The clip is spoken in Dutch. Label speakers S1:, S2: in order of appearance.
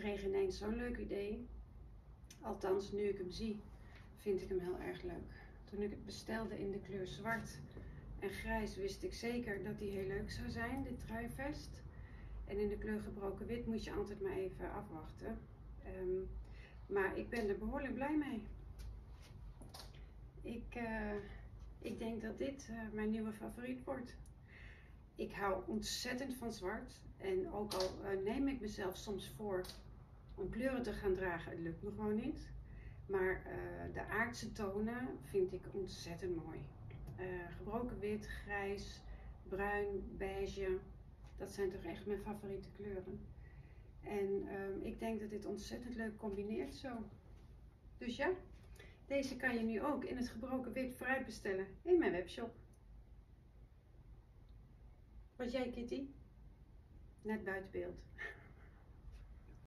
S1: kreeg ineens zo'n leuk idee. Althans, nu ik hem zie, vind ik hem heel erg leuk. Toen ik het bestelde in de kleur zwart en grijs, wist ik zeker dat die heel leuk zou zijn, dit truivest. En in de kleur gebroken wit moet je altijd maar even afwachten. Maar ik ben er behoorlijk blij mee. Ik denk dat dit mijn nieuwe favoriet wordt. Ik hou ontzettend van zwart. En ook al neem ik mezelf soms voor om kleuren te gaan dragen, het lukt me gewoon niet. Maar de aardse tonen vind ik ontzettend mooi. Gebroken wit, grijs, bruin, beige. Dat zijn toch echt mijn favoriete kleuren. En ik denk dat dit ontzettend leuk combineert zo. Dus ja, deze kan je nu ook in het gebroken wit vooruit bestellen in mijn webshop. Wat jij, Kitty? Net buiten beeld.